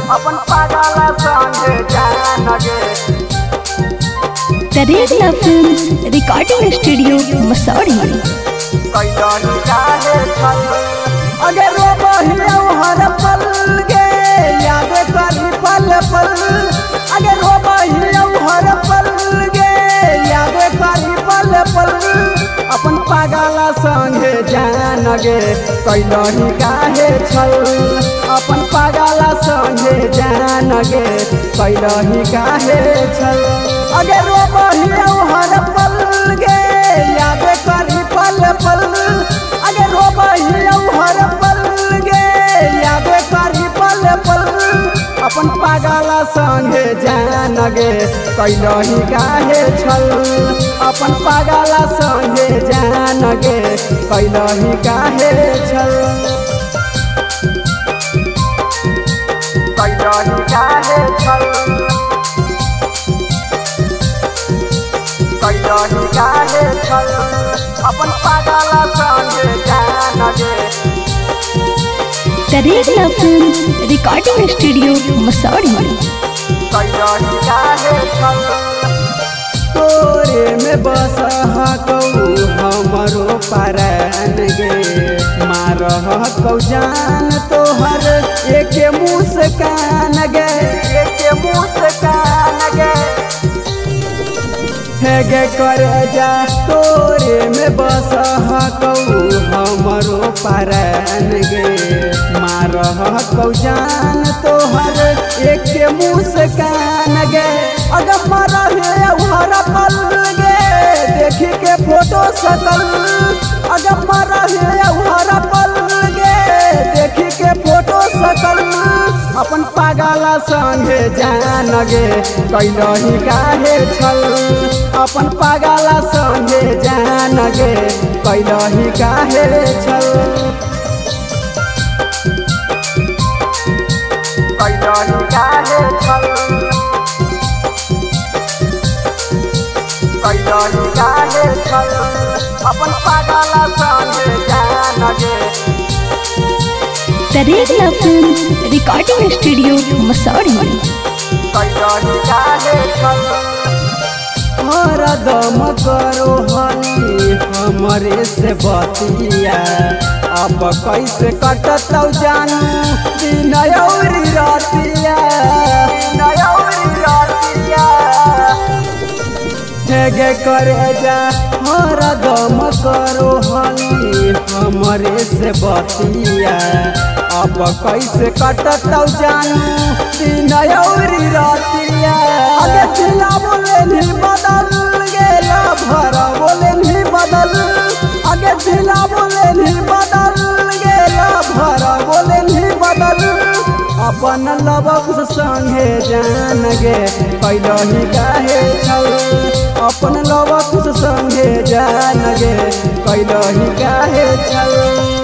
अपन पागल संगे जान गे। Taregla films recording studio Masaurhi. कैलनी काहे छल अगे रोबहियो हर पल गे याद करी पल पल। अगे रोबहियो हर पल गे याद करी पल पल। अपन पागल संगे जान गे कैलनी काहे छल। अपन पागल संगे जान गे कैलनी काहे छल। अगे रोबहियो हर पल गे याद करी पल पल। अगे रोबहियो हर पल गे याद करी पल पल। अपन पागल संगे जान गे कैलनी काहे छल। अपन पागल संगे जान गे कैलनी काहे छल। कैलनी काहे छल कैलनी काहे छल। अपन पागल संगे जान गे। Taregla films recording studio Masaurhi. कैलनी काहे छल तोरे में बस हकौ हमरो परान गे। मारह कौ जान तोहर एक मुस्कान गे। एक मुस्कान गे है गे करे जा तोरे में बस हकौ हमरो परान गे। मारह कौ जान तोहर एक मुस्कान गे। अगर मरहे हर पल गे देखी के फोटो सकल। अगर मरहे हर पल गे देखी के फोटो सकल। अपन पागल संगे जान गे कैलनी काहे छल। अपन पागल संगे जान गे कैलनी काहे छल। कैलनी काहे छल कैलनी काहे छल। अपन पागल संगे जान गे। Taregla films recording studio Masaurhi. कैलनी काहे छल हर दम करो हनी हमरे से बतिया। अब कैसे कटतौ जानू दिन औरी रातिया। दिन औरी रातिया हे गे करे जा हर दम करो हनी हमरे से बतिया। अब कैसे कटतौ जानू दिन औरी रातिया। अगे दिला बोले नहीं बदल गेला भर बोले नहीं बदल। अगे दिला बोले नहीं बदल गेला भर बोले नहीं बदल। अपन लबक संगे जान गे कैलनी काहे छल। अपन लबक संगे जान गे कैलनी काहे छल।